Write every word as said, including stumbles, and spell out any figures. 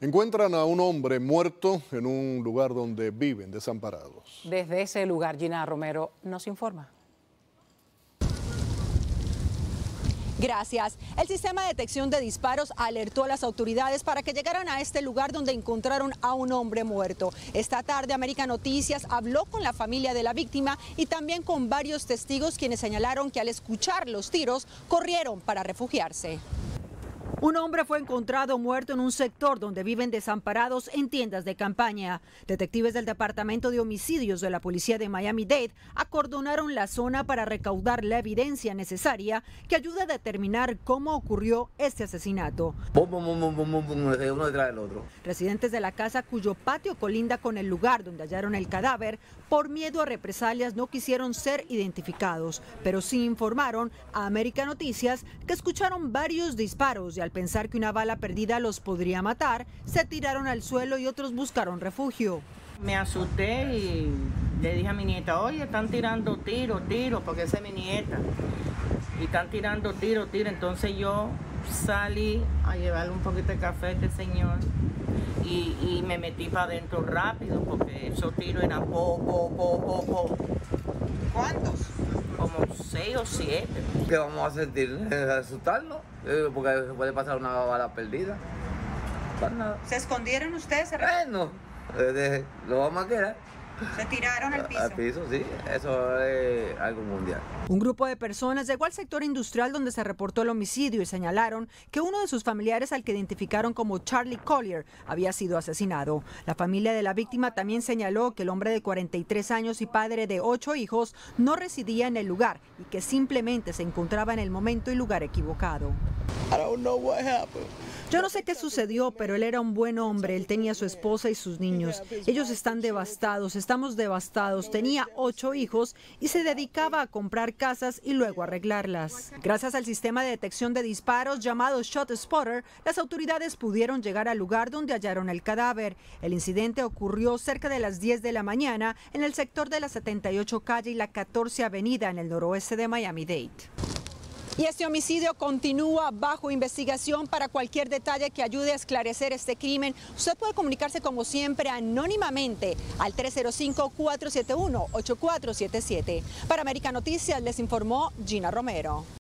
Encuentran a un hombre muerto en un lugar donde viven desamparados. Desde ese lugar, Gina Romero nos informa. Gracias. El sistema de detección de disparos alertó a las autoridades para que llegaran a este lugar donde encontraron a un hombre muerto. Esta tarde, América Noticias habló con la familia de la víctima y también con varios testigos quienes señalaron que al escuchar los tiros corrieron para refugiarse. Un hombre fue encontrado muerto en un sector donde viven desamparados en tiendas de campaña. Detectives del Departamento de Homicidios de la Policía de Miami-Dade acordonaron la zona para recaudar la evidencia necesaria que ayude a determinar cómo ocurrió este asesinato. Bum, bum, bum, bum, bum, bum, uno detrás del otro. Residentes de la casa cuyo patio colinda con el lugar donde hallaron el cadáver, por miedo a represalias no quisieron ser identificados, pero sí informaron a América Noticias que escucharon varios disparos y al pensar que una bala perdida los podría matar, se tiraron al suelo y otros buscaron refugio. Me asusté y le dije a mi nieta, oye, están tirando tiro, tiro, porque esa es mi nieta. Y están tirando tiro, tiro. Entonces yo salí a llevarle un poquito de café a este señor y, y me metí para adentro rápido, porque esos tiros eran poco, poco, poco. ¿Cuántos? Como seis o siete. ¿Qué vamos a sentir? ¿Asustarnos? Eh, porque se puede pasar una bala perdida. Para nada. ¿Se escondieron ustedes? ¿Se, Bueno, eh, lo vamos a quedar. ¿Se tiraron al piso? Al piso, sí. Eso es algo mundial. Un grupo de personas llegó al sector industrial donde se reportó el homicidio y señalaron que uno de sus familiares, al que identificaron como Charlie Collier, había sido asesinado. La familia de la víctima también señaló que el hombre de cuarenta y tres años y padre de ocho hijos no residía en el lugar y que simplemente se encontraba en el momento y lugar equivocado. I don't know what happened. Yo no sé qué sucedió, pero él era un buen hombre. Él tenía a su esposa y sus niños. Ellos están devastados, estamos devastados. Tenía ocho hijos y se dedicaba a comprar casas y luego arreglarlas. Gracias al sistema de detección de disparos llamado Shot Spotter, las autoridades pudieron llegar al lugar donde hallaron el cadáver. El incidente ocurrió cerca de las diez de la mañana en el sector de la setenta y ocho calle y la catorce avenida en el noroeste de Miami-Dade. Y este homicidio continúa bajo investigación. Para cualquier detalle que ayude a esclarecer este crimen, usted puede comunicarse como siempre anónimamente al tres cero cinco, cuatro siete uno, ocho cuatro siete siete. Para América Noticias les informó Gina Romero.